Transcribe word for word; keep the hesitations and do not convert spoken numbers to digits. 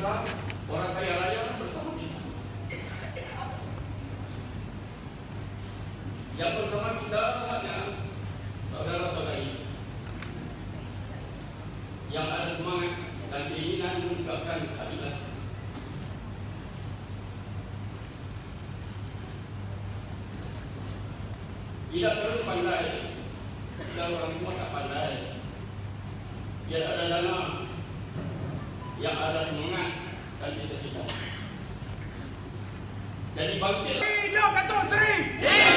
Islam, orang kaya raya bersama kita. Yang bersama kita hanya saudara-saudari yang ada semangat dan keinginan menegakkan keadilan. Tidak terlalu pandai, kita orang semua tak pandai. Yang ada dana, yang ada semangat dan cita-cita. Jadi bangkit. Hidup Datuk Seri!